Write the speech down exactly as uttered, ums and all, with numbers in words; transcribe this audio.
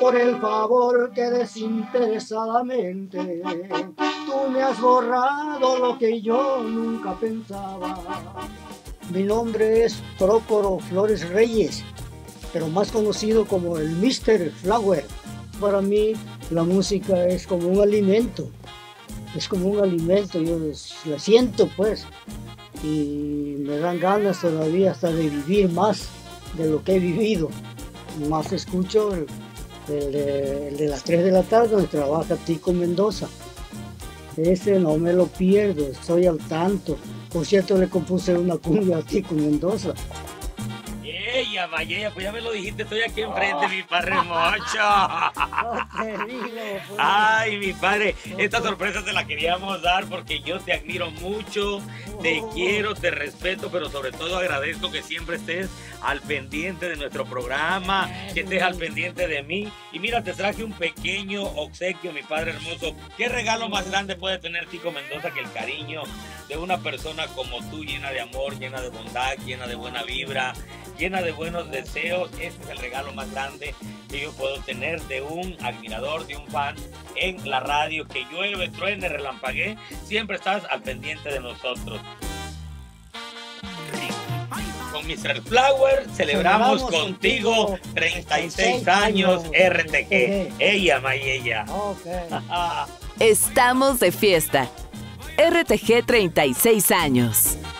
por el favor que desinteresadamente tú me has borrado lo que yo nunca pensaba. Mi nombre es Prócoro Flores Reyes, pero más conocido como el míster Flower. Para mí la música es como un alimento, es como un alimento, yo la siento pues, y me dan ganas todavía hasta de vivir más de lo que he vivido. Más escucho el, el, de, el de las tres de la tarde donde trabaja Tico Mendoza. Ese no me lo pierdo, estoy al tanto. Por cierto, le compuse una cumbia a Tico Mendoza. ¡Ella, vaya! Pues ya me lo dijiste, estoy aquí enfrente, oh. Mi padre Mocho. No te digo, pues. Ay, mi padre, esta sorpresa te la queríamos dar porque yo te admiro mucho, te oh. quiero, te respeto, pero sobre todo agradezco que siempre estés al pendiente de nuestro programa, que estés al pendiente de mí. Y mira, te traje un pequeño obsequio, mi padre hermoso. ¿Qué regalo más grande puede tener Tico Mendoza que el cariño de una persona como tú, llena de amor, llena de bondad, llena de buena vibra, llena de buenos deseos? Este es el regalo más grande que yo puedo tener de un admirador, de un fan en la radio. Que llueve, truene, relampaguee, siempre estás al pendiente de nosotros. Con míster Flower celebramos, celebramos contigo, contigo treinta y seis años R T G. Ella, may ella. Okay. Estamos de fiesta. R T G treinta y seis años.